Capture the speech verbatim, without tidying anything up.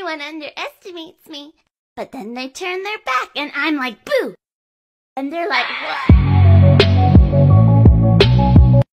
everyone underestimates me. But then they turn their back and I'm like, boo! And they're like, what?